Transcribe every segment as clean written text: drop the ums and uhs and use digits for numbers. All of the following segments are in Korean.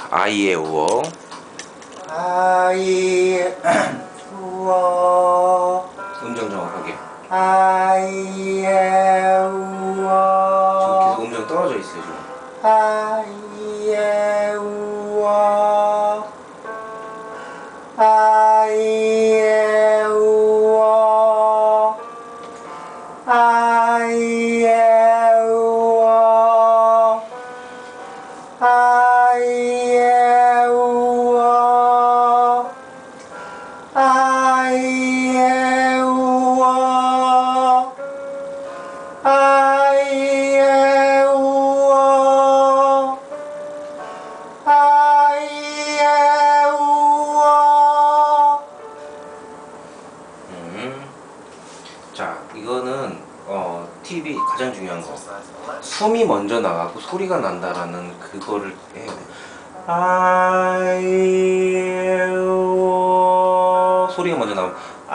아이에우어. 아이에우어. 음정 정확하게. 아이에우어. 지금 계속 음정 떨어져 있어요 지금. 아이에우어. 아이에우어. 아이에우어. 아이에우어. 아이에우어. 아이에우어. 아이에우어. 자, 이거는 팁이 가장 중요한 거. 숨이 먼저 나가고 소리가 난다라는 그거를 해야 돼. 아이에우어. 소리가 먼저 나오면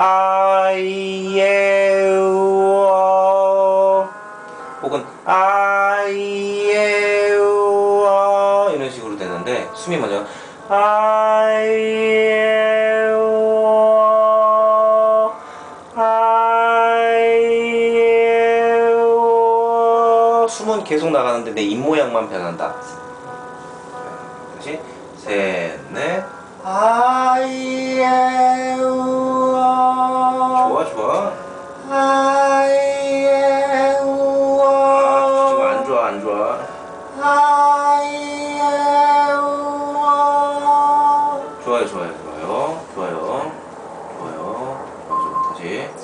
아이에우어. 혹은 아이에우어 이런 식으로 되는데 숨이 먼저 아이에우어. 아이에우어. 숨은 계속 나가는데 내 입모양만 변한다. 다시 셋, 넷. 아이에우어. 좋아 좋아. 아이에우어. 지금 안 좋아 안 좋아. 아이에우어. 좋아요 좋아요 좋아요 좋아요 좋아요. 좋아 다시.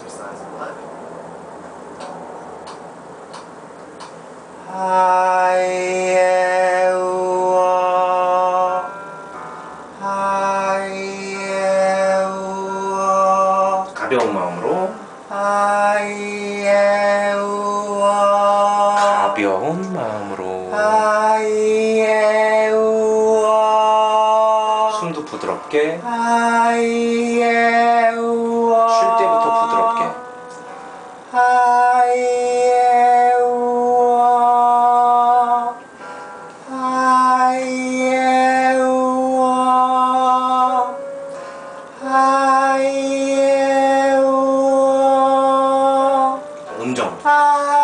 아이에우어. 아이에우어. 가벼운 마음으로. 아이에우어. 가벼운 마음으로. 아이에우어. 숨도 부드럽게. 아이에우어. 쉴 때부터 부드럽게. 아이에우어. 아이에우어. 아이에우어. 음정.